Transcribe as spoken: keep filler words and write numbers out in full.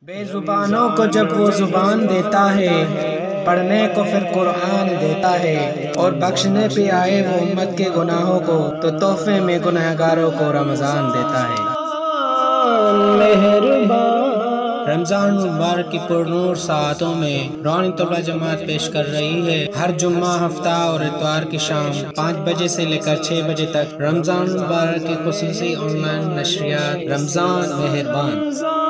बेजुबानों को जब वो जुबान देता है, पढ़ने को फिर कुरान देता है, और बख्शने पे आए वो उम्मत के गुनाहों को, तो तोहफे में गुनहगारों को रमजान देता है। रमजान मुबारक की पुरनूर सातों में रौनी तलबा जमात पेश कर रही है। हर जुम्मा, हफ्ता और इतवार की शाम पाँच बजे से लेकर छह बजे तक रमजान मुबारक की खुसूसी ऑनलाइन नशरियात रमजान मेहरबान।